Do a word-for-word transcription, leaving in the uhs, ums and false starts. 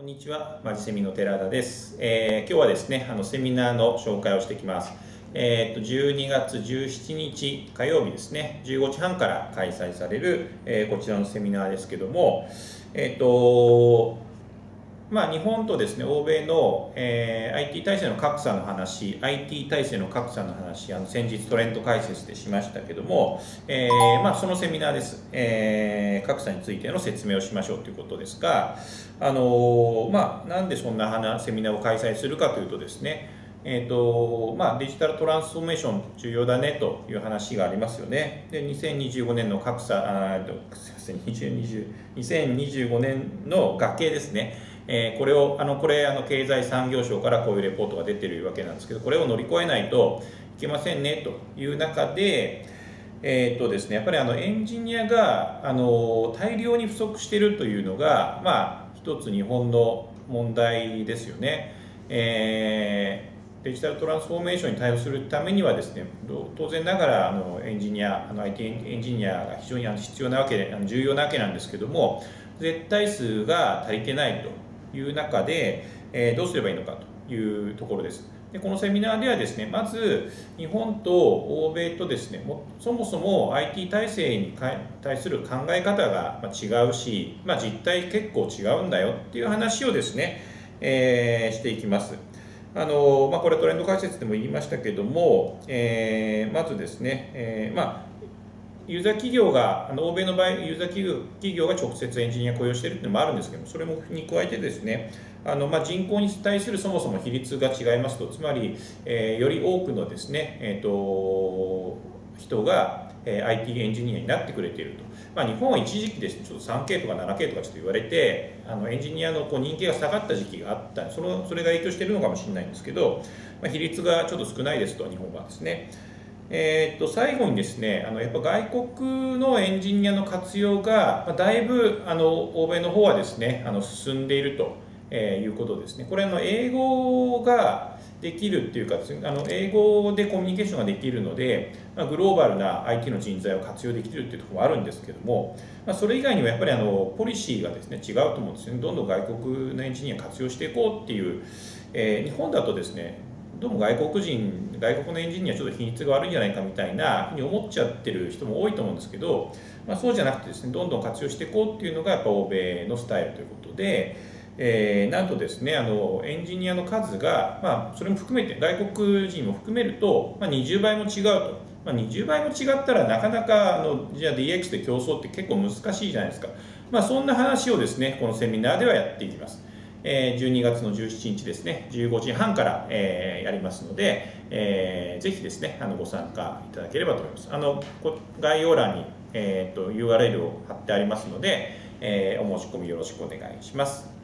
こんにちは、マジセミの寺田です。えー、今日はですね、あのセミナーの紹介をしていきます。えー、とじゅうにがつじゅうしちにち火曜日ですね、じゅうごじはんから開催される、えー、こちらのセミナーですけども、えーとまあ、日本とですね、欧米の、えー、アイティー 体制の格差の話、アイティー 体制の格差の話、あの先日トレンド解説でしましたけども、えーまあ、そのセミナーです、えー。格差についての説明をしましょうということですが、あのーまあ、なんでそんなセミナーを開催するかというとですね、えーとまあ、デジタルトランスフォーメーション重要だねという話がありますよね。で、にせんにじゅうごねんの格差、あすいません、にせんにじゅうごねんの崖ですね。えー、これをあのこれあの経済産業省からこういうレポートが出てるわけなんですけど、これを乗り越えないといけませんねという中で、えーとですね、やっぱりあのエンジニアがあの大量に不足しているというのが、まあ、一つ日本の問題ですよね。えーデジタルトランスフォーメーションに対応するためにはですね、当然ながらあのエンジニア、あの アイティー エンジニアが非常に必要なわけ、重要なわけなんですけども、絶対数が足りてないという中で、えー、どうすればいいのかというところです。でこのセミナーではですね、まず日本と欧米とですね、もそもそも アイティー 体制に対する考え方が違うし、まあ、実態結構違うんだよっていう話をですね、えー、していきます。あのまあ、これトレンド解説でも言いましたけども、えー、まずですね、えーまあ、ユーザー企業が、あの欧米の場合、ユーザー企業企業が直接エンジニア雇用しているというのもあるんですけども、それもに加えてですね、あのまあ、人口に対するそもそも比率が違いますと、つまり、えー、より多くのですね、えーと、人が アイティー エンジニアになってくれていると。まあ、日本は一時期ですね、ちょっと スリーケー とか ナナケー とかちょっと言われて、あのエンジニアのこう人気が下がった時期があった、そのそれが影響しているのかもしれないんですけど、まあ、比率がちょっと少ないですと、日本はですね。えー、と最後にですね、あのやっぱ外国のエンジニアの活用が、まあ、だいぶあの欧米の方はですね、あの進んでいると、えー、いうことですね。これあの英語ができるっていうか、あの英語でコミュニケーションができるので、まあ、グローバルな アイティー の人材を活用できるっていうところもあるんですけども、まあ、それ以外にもやっぱりあのポリシーがですね違うと思うんですよね。どんどん外国のエンジニアを活用していこうっていう、えー、日本だとですね、どうも外国人、外国のエンジニアはちょっと品質が悪いんじゃないかみたいなふうに思っちゃってる人も多いと思うんですけど、まあ、そうじゃなくてですね、どんどん活用していこうっていうのがやっぱ欧米のスタイルということで、えー、なんとですね、あのエンジニアの数が、まあ、それも含めて外国人も含めると、まあ、にじゅうばいも違うと、まあ、にじゅうばいも違ったらなかなかあのじゃあ ディーエックス で競争って結構難しいじゃないですか、まあ、そんな話をですねこのセミナーではやっていきます。えー、じゅうにがつのじゅうしちにちですね、じゅうごじはんから、えー、やりますので、えー、ぜひですねあのご参加いただければと思います。あの概要欄に、えー、と ユーアールエル を貼ってありますので、えー、お申し込みよろしくお願いします。